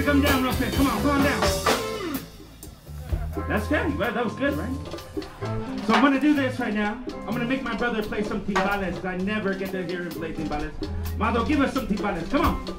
come down real quick. Come on down. That's good. Well, that was good, right? So I'm gonna do this right now. I'm gonna make my brother play some timbales. I never get to hear him play timbales. Mado, give us some timbales. Come on.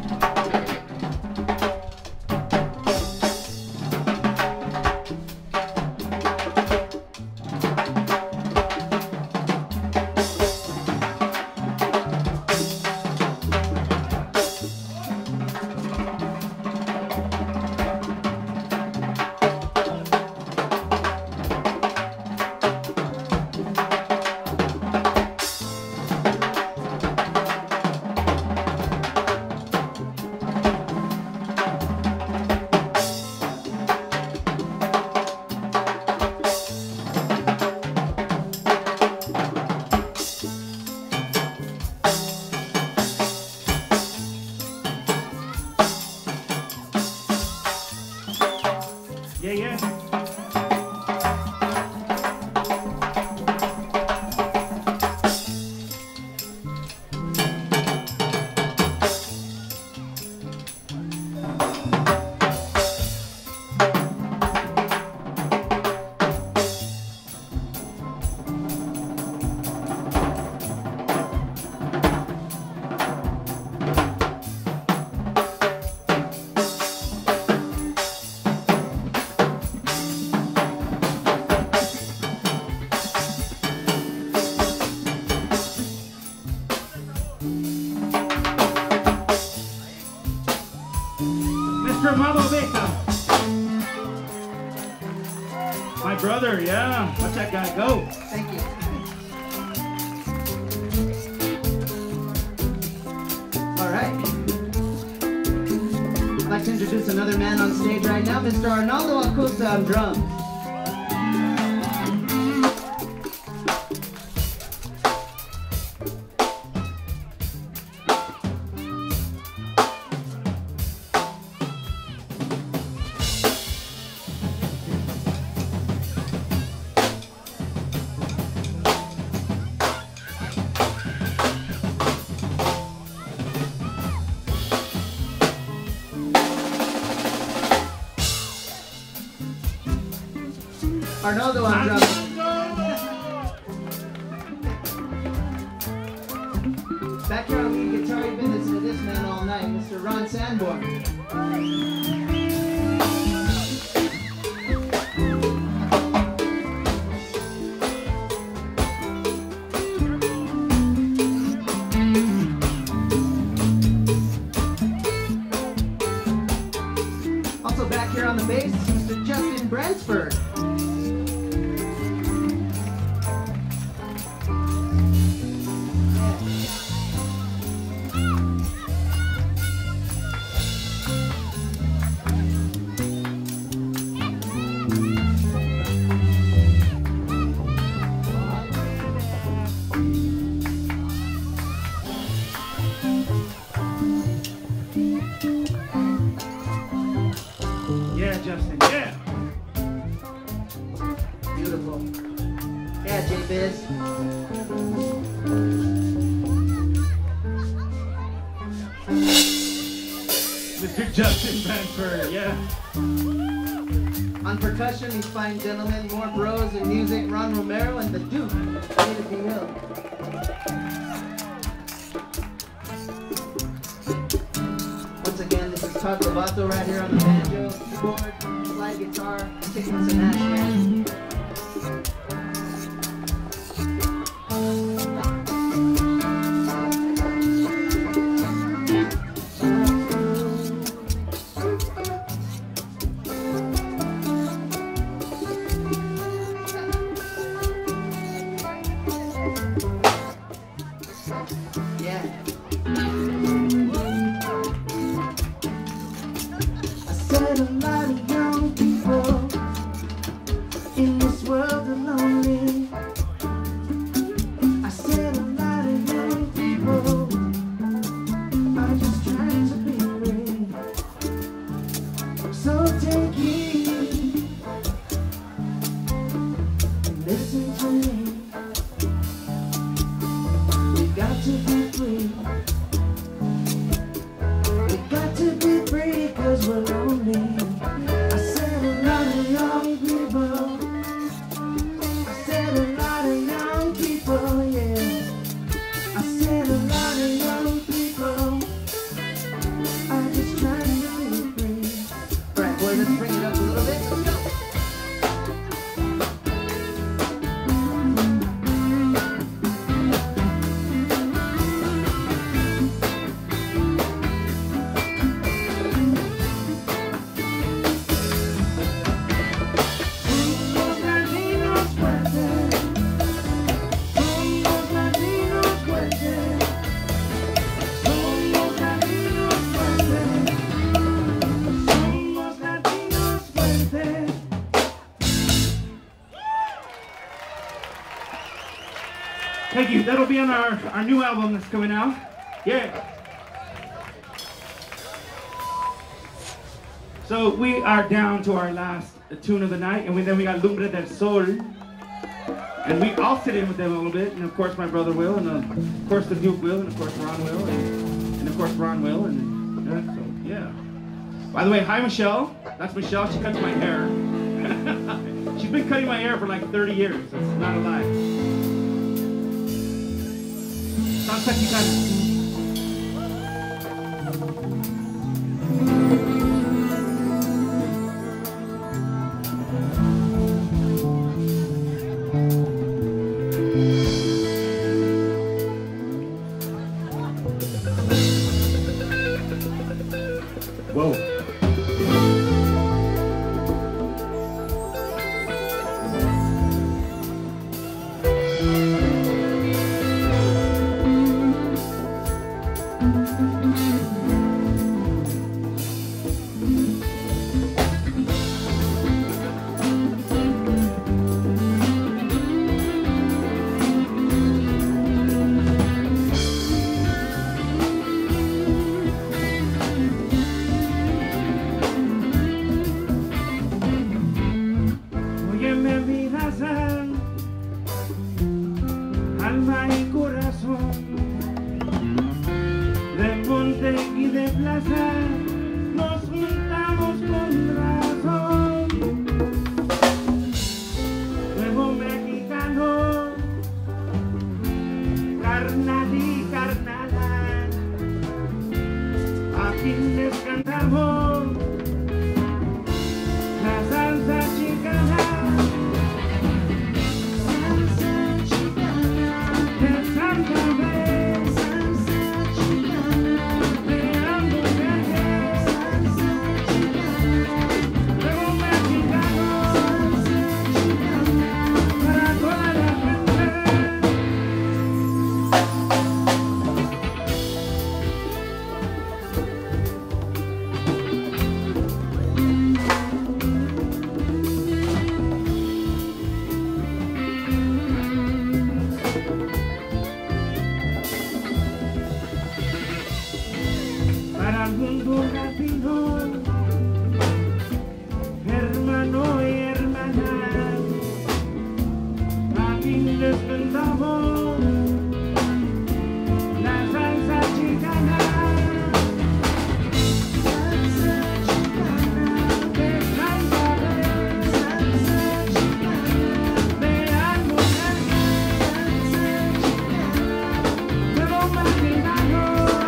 Mr. Mado Vega. My brother, yeah. Watch that guy go. Thank you. All right. I'd like to introduce another man on stage right now, Mr. Arnaldo Acosta on drums. Arnaldo on drums. Back here on lead guitar, you've been listening to this man all night, Mr. Ron Sanborn. Also back here on the bass, Mr. Justin Bransford. Yeah, Justin, yeah. Beautiful. Yeah, J-Biz. Mr. Justin Bransford, yeah. On percussion, these fine gentlemen, more bros in music, Ron Romero and the Duke, David D. Hill. Once again, this is Todd Lovato right here on the banjo, keyboard, slide guitar, kicking some ash, man. A lot of young people in this world alone. That'll be on our new album that's coming out. Yeah. So we are down to our last tune of the night, and then we got Lumbre del Sol. And I'll sit in with them a little bit, and of course my brother will, and of course the Duke will, and of course Ron will, and of course Ron will, and so yeah. By the way, hi Michelle. That's Michelle. She cuts my hair. She's been cutting my hair for like 30 years. That's not a lie. Salsa Chicana. Whoa. Alma y corazón, de monte y de plaza, nos juntamos con razón. Nuevo mexicano, carnal y carnala, aquí les cantamos la salsa chicana. Para el mundo latino, hermano y hermana, aquí les cantamos la salsa chicana. Salsa chicana, de salsa chicana, de algo salsa chicana, de lo mexicano.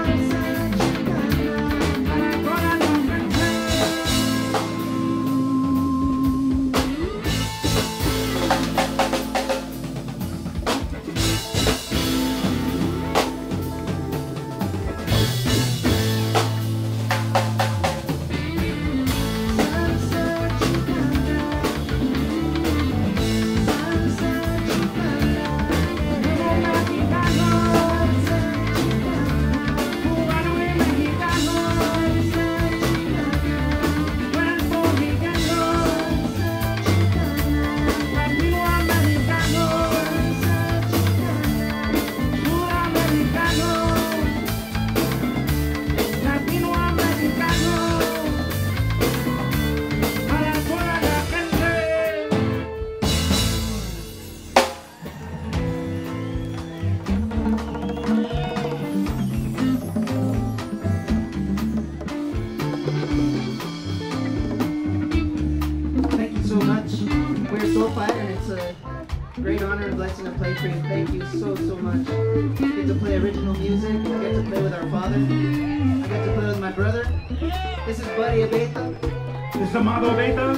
So fire, and it's a great honor and blessing to play for you. Thank you so much. I get to play original music. I get to play with our father. I get to play with my brother. This is Buddy Abeta. This is Amado Abeta.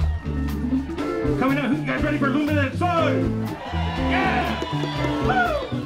Coming up, you guys ready for Lumbre del Sol? Yeah! Woo!